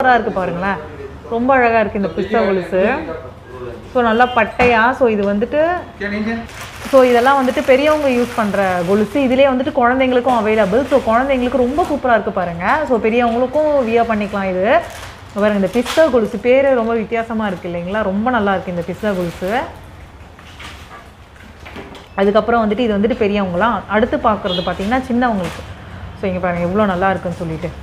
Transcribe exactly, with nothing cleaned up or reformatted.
சூப்பராக இருக்குது பாருங்களேன், ரொம்ப அழகாக இருக்குது இந்த பிஸ்தா கொலுசு. ஸோ நல்லா பட்டையா. ஸோ இது வந்துட்டு ஸோ இதெல்லாம் வந்துட்டு பெரியவங்க யூஸ் பண்ணுற கொலுசு. இதிலே வந்துட்டு குழந்தைங்களுக்கும் அவைலபிள். ஸோ குழந்தைங்களுக்கு ரொம்ப சூப்பராக இருக்குது பாருங்கள். ஸோ பெரியவங்களுக்கும் வியர் பண்ணிக்கலாம். இது பாருங்கள், இந்த பிஸ்தா கொலுசு பேர் ரொம்ப வித்தியாசமாக இருக்குது இல்லைங்களா, ரொம்ப நல்லா இருக்குது இந்த பிஸ்தா கொலுசு. அதுக்கப்புறம் வந்துட்டு இது வந்துட்டு பெரியவங்களாம். அடுத்து பார்க்குறது பார்த்திங்கன்னா சின்னவங்களுக்கு. ஸோ இங்கே பாருங்கள் எவ்வளோ நல்லா இருக்குன்னு சொல்லிட்டு